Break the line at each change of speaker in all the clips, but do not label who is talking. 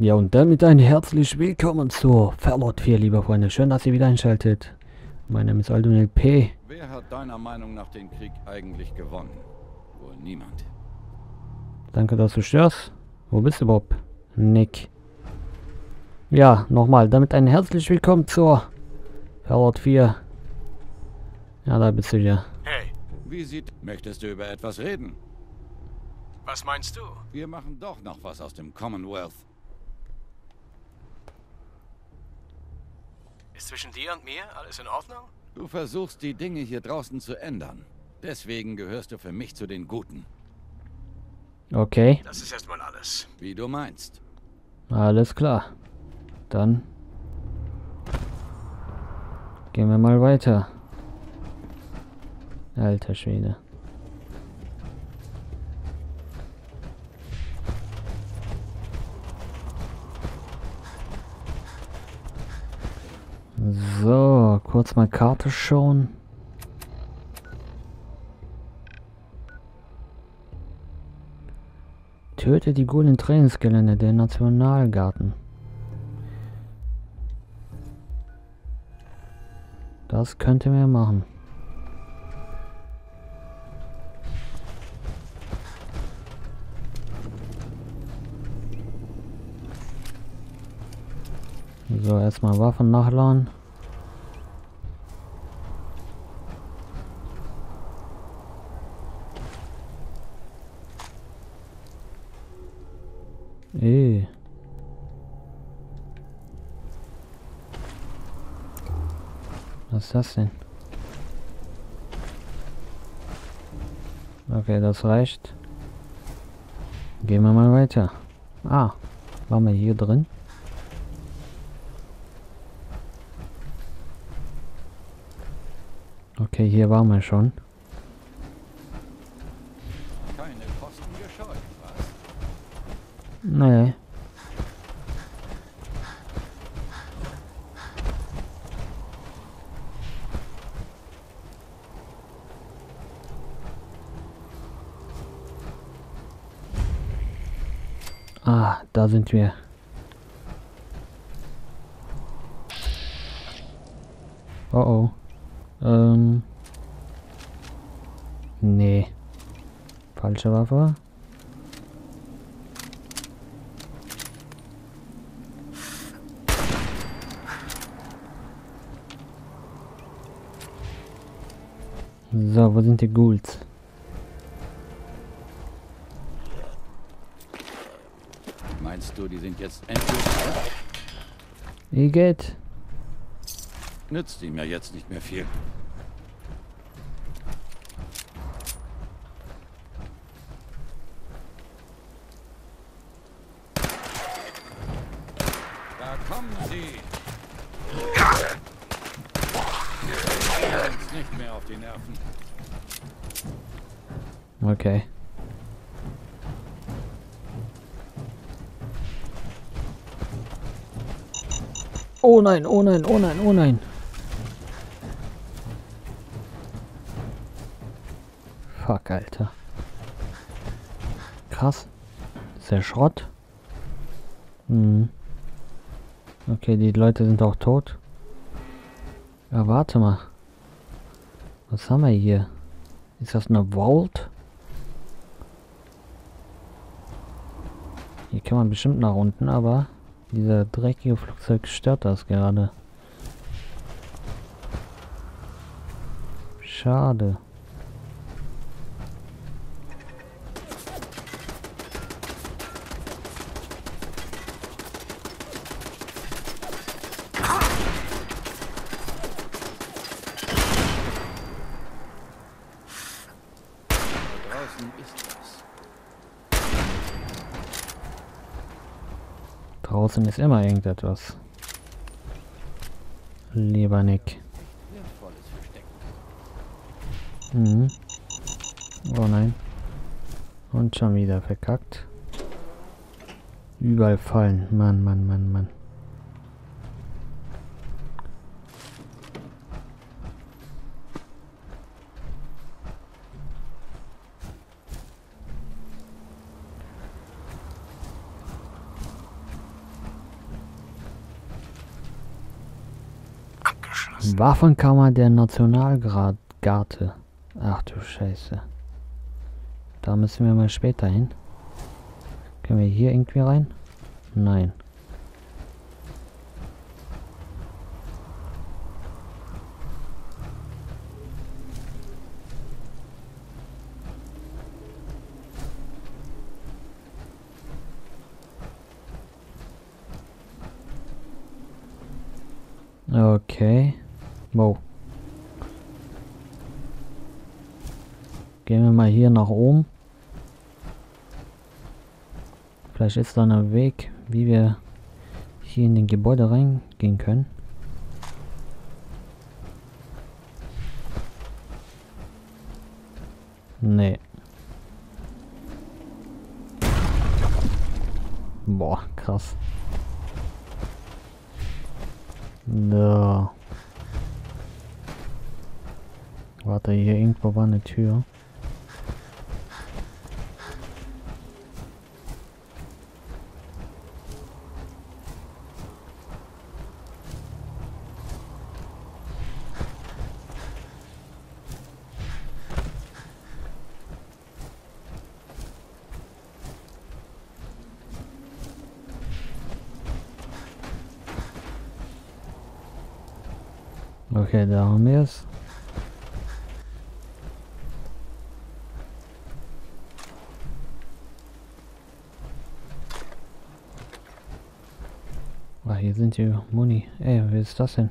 Ja, und damit ein herzlich willkommen zur Fallout 4, liebe Freunde. Schön, dass ihr wieder einschaltet. Mein Name ist Aldonil P.
Wer hat deiner Meinung nach den Krieg eigentlich gewonnen? Wohl niemand.
Danke, dass du störst. Wo bist du überhaupt? Nick. Ja, nochmal, damit ein herzlich willkommen zur Fallout 4. Ja, da bist du ja.
Hey,
Möchtest du über etwas reden?
was meinst du?
Wir machen doch noch was aus dem Commonwealth.
Ist zwischen dir und mir alles in Ordnung?
Du versuchst die Dinge hier draußen zu ändern. Deswegen gehörst du für mich zu den Guten.
Okay,
Das ist erstmal alles.
Wie du meinst.
alles klar. Dann gehen wir mal weiter. Alter Schwede. So, kurz mal Karte schauen. Töte die Ghouls im Trainingsgelände der Nationalgarten. Das könnte wir machen. So, erstmal Waffen nachladen. Was ist das denn? Okay, das reicht. Gehen wir mal weiter. Ah, waren wir hier drin? Okay, hier waren wir schon.
Keine Kosten gescheut, was?
Nee. Ah, da sind wir. Oh oh. Nee. Falsche Waffe. So, wo sind die Ghouls?
Meinst du, die sind jetzt endlich...
Igitt.
Nützt ihm ja jetzt nicht mehr viel. Da kommen sie! Uns nicht mehr auf die Nerven.
Okay. Oh nein, oh nein, oh nein, oh nein. Fuck, Alter. Krass. Ist der Schrott? Hm. Okay, die Leute sind auch tot. Ja, warte mal. Was haben wir hier? Ist das eine Vault? Hier kann man bestimmt nach unten, aber dieser dreckige Flugzeug stört das gerade. Schade.
Draußen ist was.
Draußen ist immer irgendetwas. Lieber Nick.
Wertvolles Versteck.
Mhm. Oh nein. Und schon wieder verkackt. Überall fallen. Mann, Mann, Mann, Mann.
abgeschlossen.
Waffenkammer der Nationalgarde. Ach du Scheiße. Da müssen wir mal später hin. Können wir hier irgendwie rein? Nein. Okay. Wow. Gehen wir mal hier nach oben. Vielleicht ist da ein Weg, wie wir hier in den Gebäude reingehen können. Nee. Boah, krass. So. Warte, hier irgendwo war eine Tür. Okay, da haben wir es. Ah, hier sind die Muni. Ey, wer ist das denn?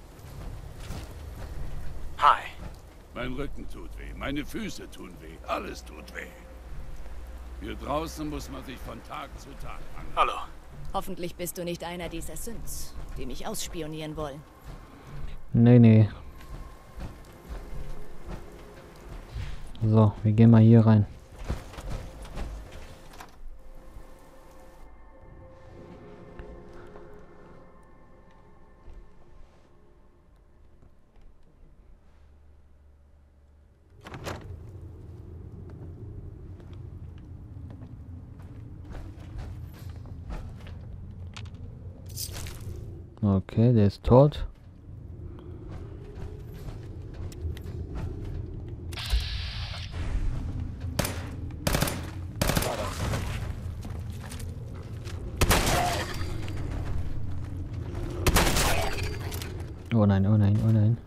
Hi.
Mein Rücken tut weh, meine Füße tun weh, alles tut weh. Hier draußen muss man sich von Tag zu Tag an.
Hallo.
Hoffentlich bist du nicht einer dieser Synths, die mich ausspionieren wollen.
Nee, nee. So, wir gehen mal hier rein. Okay, der ist tot. Oh nein, oh nein, oh nein.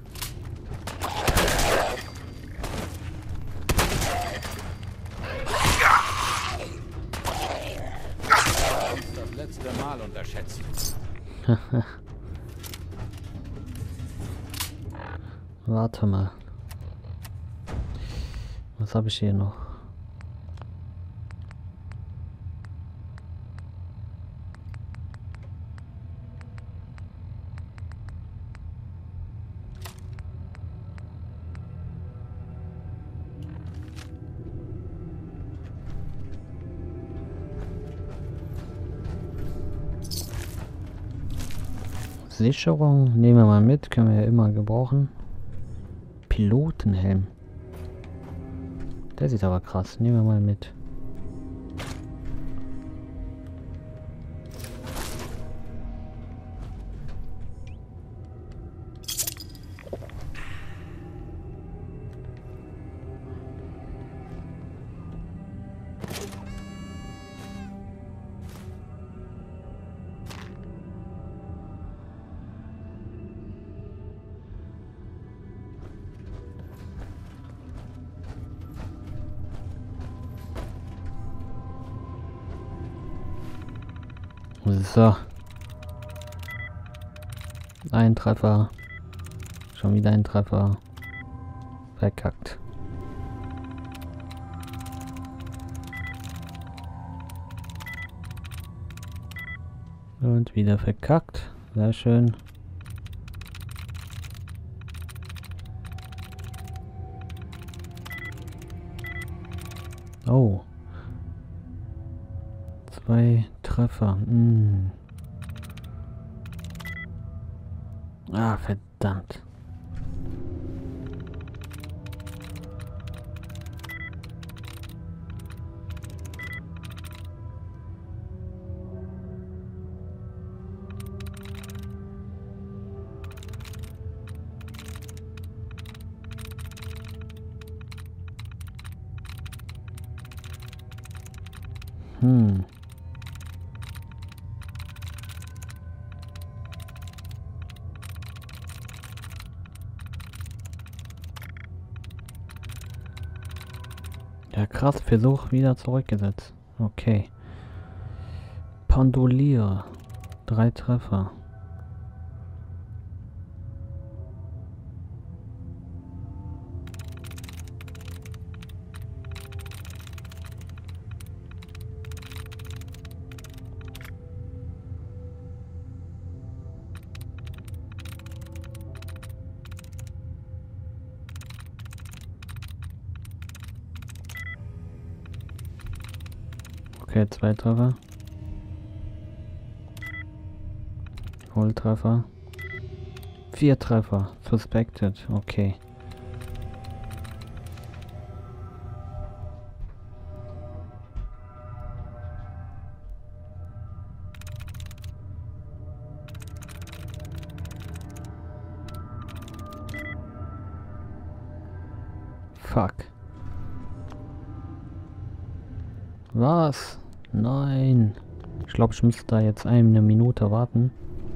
Das letzte Mal unterschätzt.
Warte mal. Was habe ich hier noch? Sicherung nehmen wir mal mit, können wir ja immer gebrauchen. Pilotenhelm. Der sieht aber krass, nehmen wir mal mit. So. Ein Treffer. Schon wieder ein Treffer. Verkackt. Und wieder verkackt. Sehr schön. Oh. 2 Treffer. Ah, verdammt. Ja, krass, Versuch wieder zurückgesetzt. Okay. Pendolier. 3 Treffer. Okay, 2 Treffer. Volltreffer. 4 Treffer. Suspected. Okay. Fuck. Was? Nein. Ich glaube, ich müsste da jetzt eine Minute warten.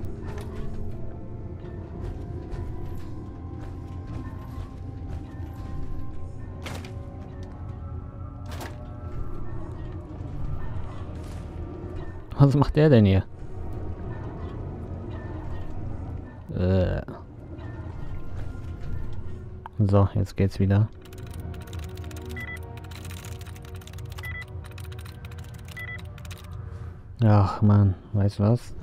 Was macht der denn hier? So, jetzt geht's wieder. Ach man, weißt du was?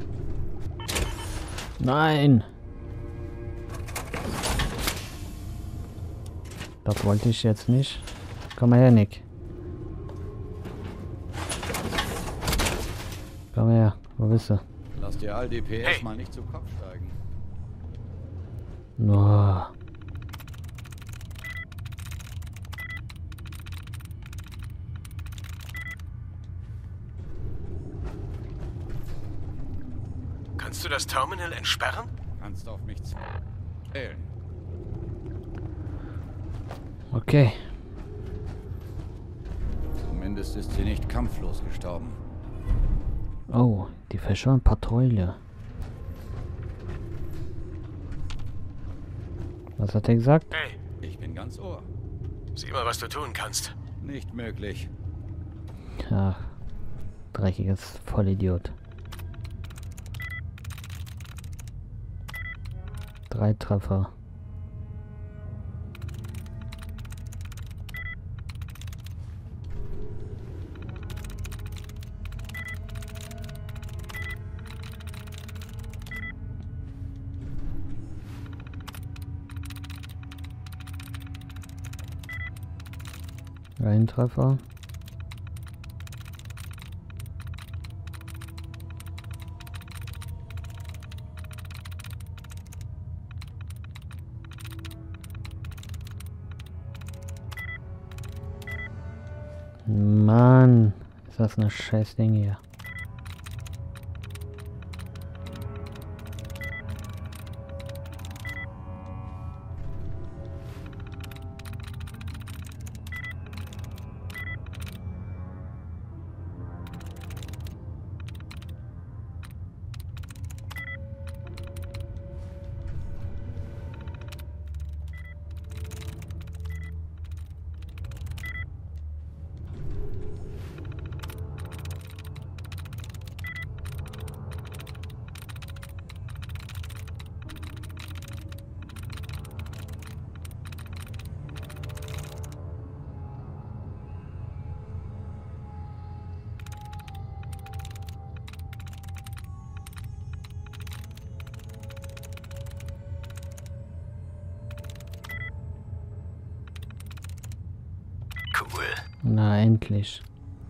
Nein! Das wollte ich jetzt nicht. Komm mal her, Nick. Komm her, wo bist du?
Lass dir all die PS
Hey.
mal nicht zu Kopf steigen.
Oh.
Kannst du das Terminal entsperren?
Kannst auf mich zählen.
Okay.
Zumindest ist sie nicht kampflos gestorben.
Oh, die verschollen Patrouille. Was hat er gesagt?
Hey,
Ich bin ganz Ohr.
sieh mal, was du tun kannst.
Nicht möglich.
Ach, dreckiges Vollidiot. 3 Treffer. Ein Treffer. Mann, ist das eine scheiß Ding hier.
Cool.
Na, endlich.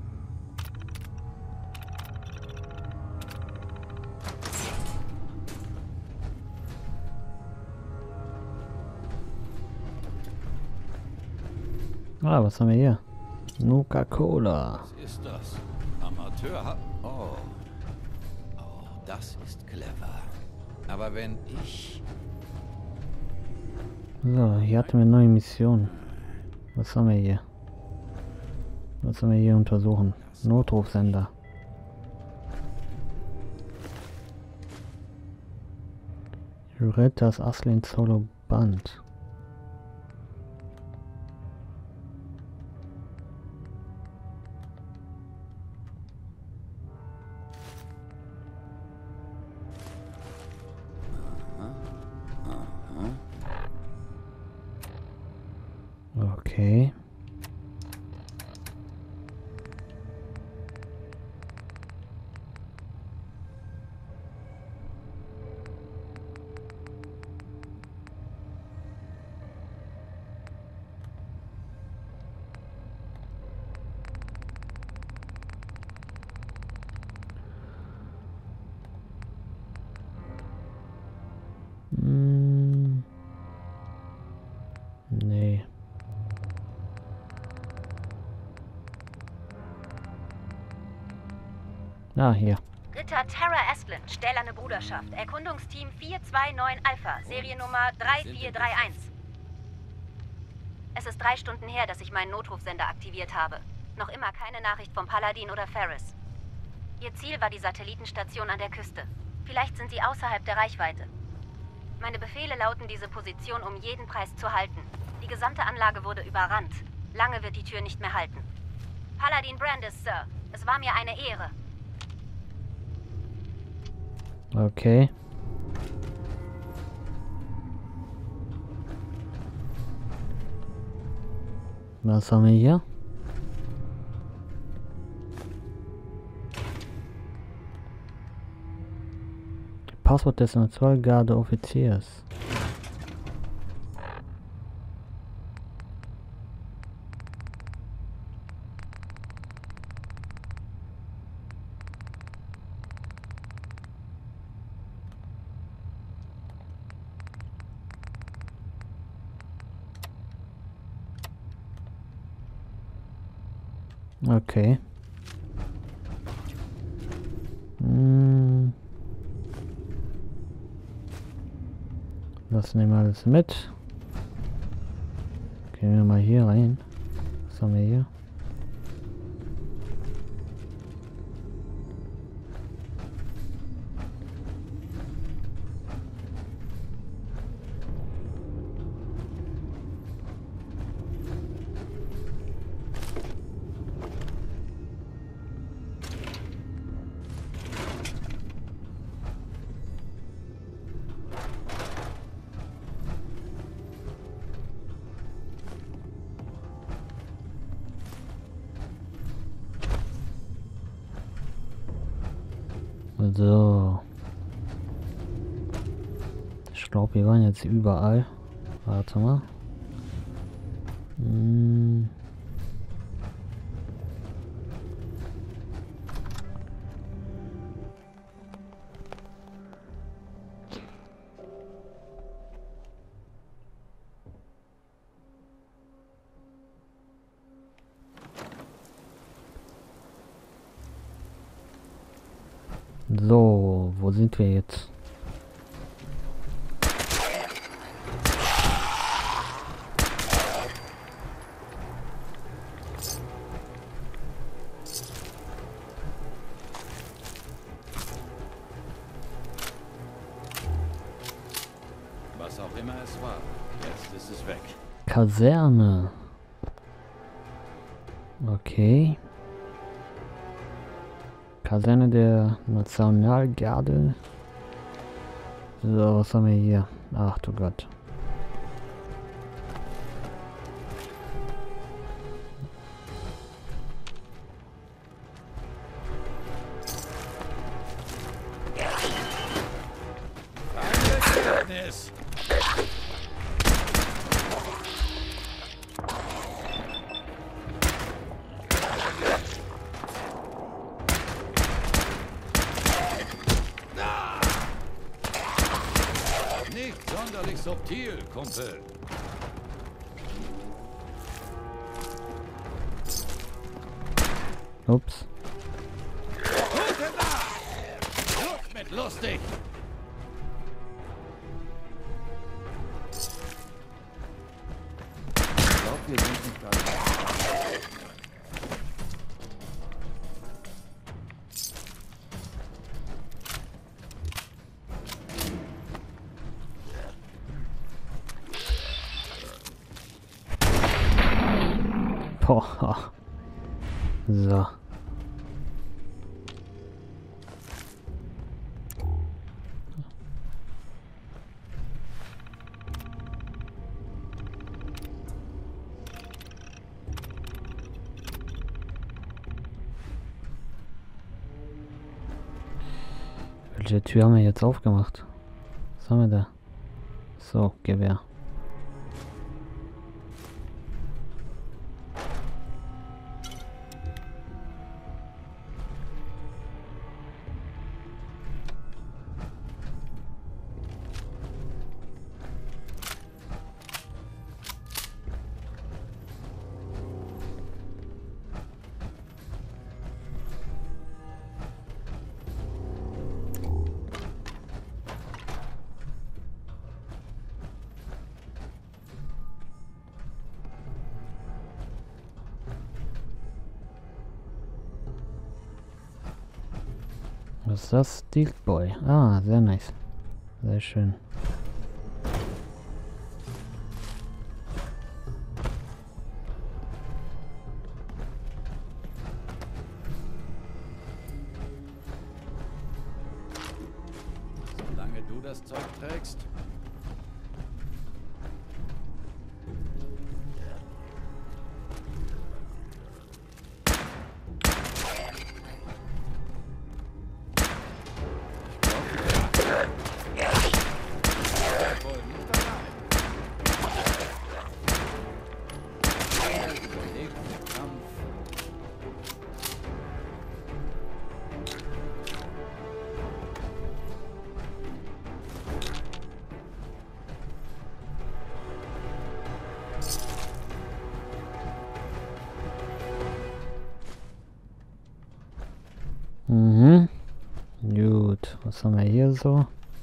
Ah, was haben wir hier? Nuka-Cola.
Was ist das? Amateur. Oh. Oh, das ist clever. Aber wenn ich...
So, hier hatten wir eine neue Mission. Was haben wir hier? Was sollen wir hier untersuchen? Notrufsender. Juretas Aslin Solo Band. Okay. Nee. Ah, hier.
Ritter Tara Asplin, stählerne Bruderschaft, Erkundungsteam 429 Alpha, Seriennummer 3431. Es ist 3 Stunden her, dass ich meinen Notrufsender aktiviert habe. Noch immer keine Nachricht vom Paladin oder Ferris. Ihr Ziel war die Satellitenstation an der Küste. Vielleicht sind sie außerhalb der Reichweite. Meine Befehle lauten, diese Position um jeden Preis zu halten. Die gesamte Anlage wurde überrannt. Lange wird die Tür nicht mehr halten. Paladin Brandis, Sir. Es war mir eine Ehre.
Okay. Was haben wir hier? Passwort des Nationalgarde-Offiziers. Okay. Das nehmen wir alles mit. Gehen wir mal hier rein. Was haben wir hier? So. Ich glaube, wir waren jetzt überall. Warte mal. So, wo sind wir jetzt?
Was auch immer es war, jetzt ist es weg.
Kaserne. Okay. Kaserne der Nationalgarde. So, was haben wir hier? Ach du Gott.
Nicht sonderlich subtil, Kumpel.
Ups.
Gute Nacht! Schluck mit lustig! Ich glaube, wir sind nicht alle.
Boah. So. Welche Tür haben wir jetzt aufgemacht? Was haben wir da? So, Gewehr. Was ist das? Steel Boy. Ah, sehr nice. Sehr schön.
Solange du das Zeug trägst.
Mhm. Gut, was haben wir hier so?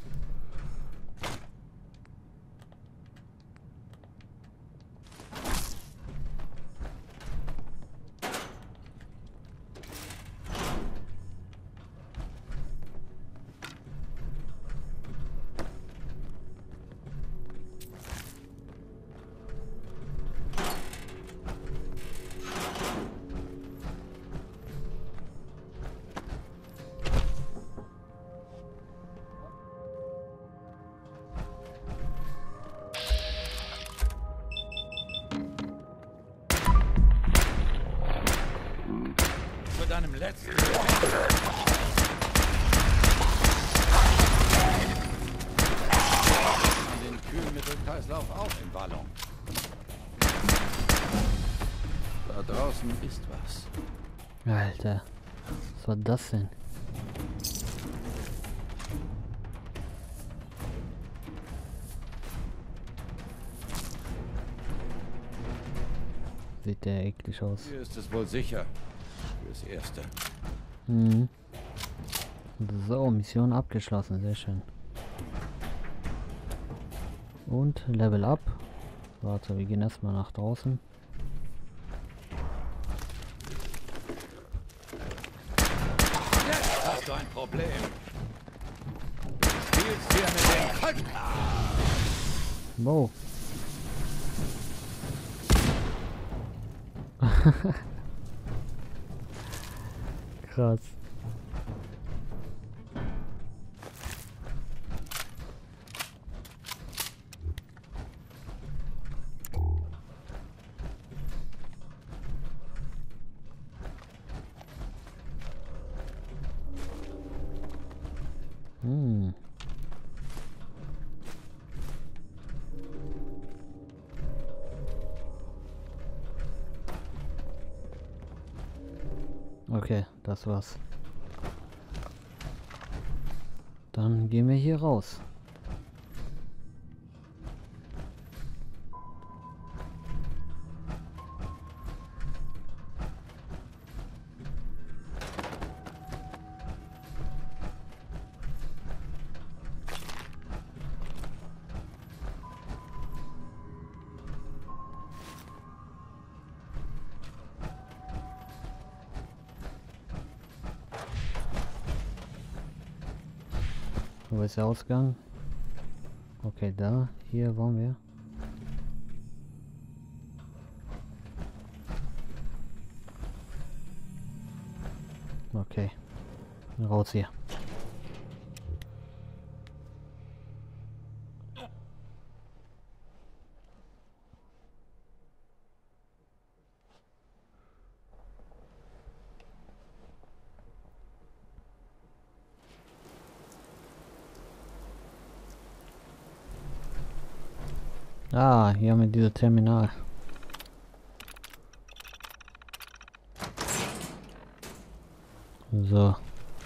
Zu deinem letzten. Den Kühlmittelkreislauf auch im Ballon. Da draußen ist was.
Alter, was war das denn? Sieht der eklig aus.
Hier ist es wohl sicher. Fürs Erste.
Mhm. So, Mission abgeschlossen, sehr schön. Und Level Up. Warte, wir gehen erstmal nach draußen.
Jetzt hast du ein Problem. Du spielst hier mit dem Kalten.
Wow. Krass. Hm. Okay, das war's. Dann gehen wir hier raus. Wo ist der Ausgang? Okay, da. Hier waren wir. Okay. Raus hier. Ah, hier haben wir dieses Terminal. So.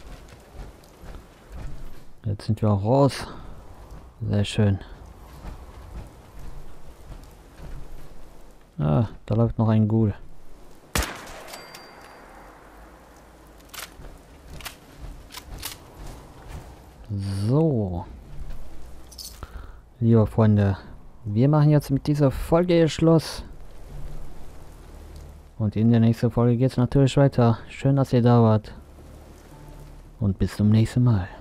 Jetzt sind wir auch raus. Sehr schön. Ah, da läuft noch ein Ghoul. So. Liebe Freunde, wir machen jetzt mit dieser Folge hier Schluss. Und in der nächsten Folge geht es natürlich weiter. Schön, dass ihr da wart. Und bis zum nächsten Mal.